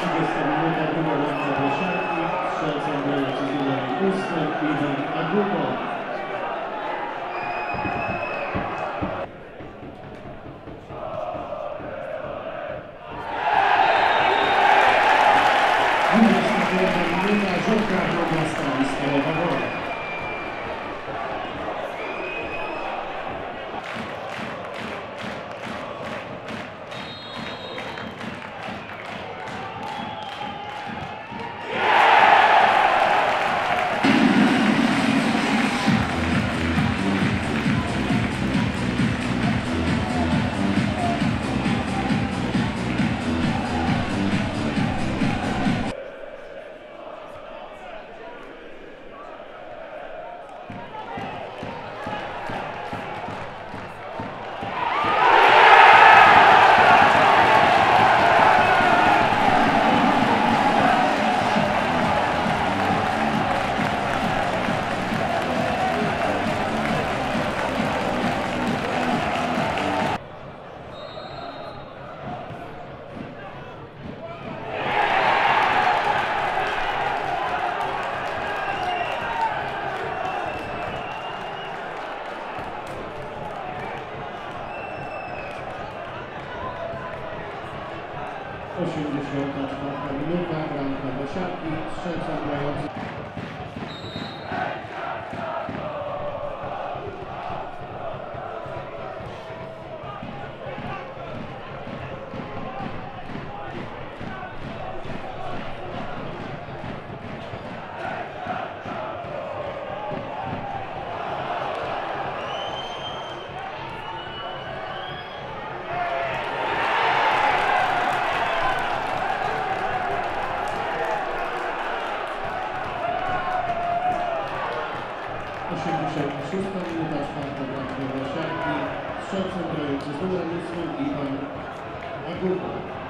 minuta, druga bramka do siatki, strzelcem grający z numerem 8 Iwan Agubo. Minuta, Żurka, druga strona, Stalowa Wola. Minuta, bramka do siatki, strzelcem grający. Minuta, czwarta bramka do siatki, strzelcem grający z numerem 8 Iwan Agubo.